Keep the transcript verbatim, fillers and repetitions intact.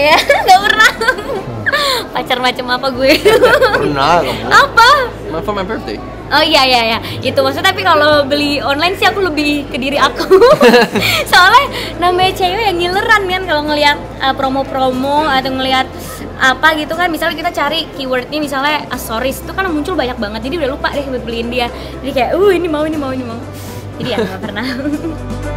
ya, nggak pernah. Pacar macam apa gue? Pernah kamu? Apa? For my birthday. Oh iya iya iya, itu maksudnya. Tapi kalau beli online sih aku lebih ke diri aku. Soalnya namanya cewek yang ngileran kan kalau ngelihat uh, promo-promo atau ngelihat apa gitu kan, misalnya kita cari keywordnya misalnya aksesoris itu kan muncul banyak banget, jadi udah lupa deh buat beliin dia. Jadi kayak uh ini mau ini mau ini mau. Jadi ya nggak pernah.